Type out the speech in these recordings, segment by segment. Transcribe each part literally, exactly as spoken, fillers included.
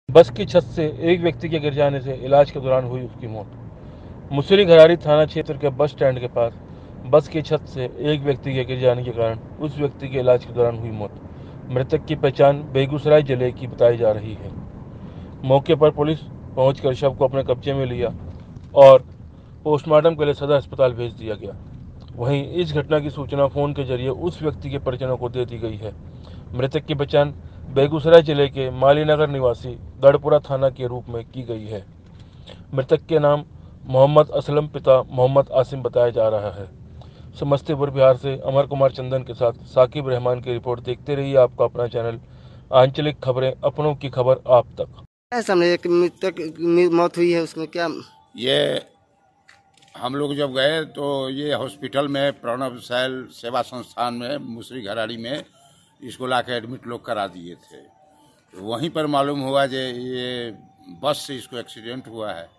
बस की छत से एक व्यक्ति के गिर जाने से इलाज के दौरान हुई उसकी मौत। मुसरी घरारी थाना क्षेत्र के बस स्टैंड के पास बस की छत से एक व्यक्ति के गिर जाने के कारण उस व्यक्ति के इलाज के दौरान हुई मौत। मृतक की पहचान बेगूसराय जिले की बताई जा रही है। मौके पर पुलिस पहुंचकर शव को अपने कब्जे में लिया और पोस्टमार्टम के लिए सदर अस्पताल भेज दिया गया। वहीं इस घटना की सूचना फोन के जरिए उस व्यक्ति के परिजनों को दे दी गई है। मृतक की पहचान बेगूसराय जिले के मालीनगर निवासी गढ़पुरा थाना के रूप में की गई है। मृतक के नाम मोहम्मद असलम पिता मोहम्मद आसिम बताया जा रहा है। समस्तीपुर बिहार से अमर कुमार चंदन के साथ साकिब रहमान की रिपोर्ट। देखते रहिए आपका अपना चैनल आंचलिक खबरें, अपनों की खबर आप तक। सामने एक मृतक मौत हुई है, उसमें क्या? ये हम लोग जब गए तो ये हॉस्पिटल में प्रणव सैल सेवा संस्थान में मुसरी घराड़ी में इसको लाके एडमिट लोग करा दिए थे। तो वहीं पर मालूम हुआ कि ये बस से इसको एक्सीडेंट हुआ है।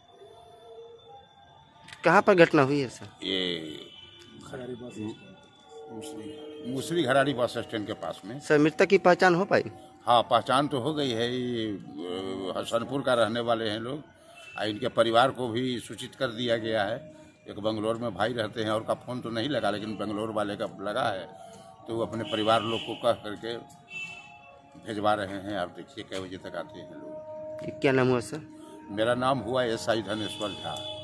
कहाँ पर घटना हुई है सर? ये मुसरी घराड़ी बस स्टैंड के पास में। सर मृतक की पहचान हो पाई? हाँ, पहचान तो हो गई है। ये हसनपुर का रहने वाले हैं लोग। इनके परिवार को भी सूचित कर दिया गया है। एक बेंगलोर में भाई रहते हैं और का फ़ोन तो नहीं लगा, लेकिन बेंगलोर वाले का लगा है, तो वो अपने परिवार लोग को कह करके भेजवा रहे हैं। आप देखिए कै बजे तक आते हैं लोग। क्या नाम हुआ सर? मेरा नाम हुआ एस आई धनेश्वर झा।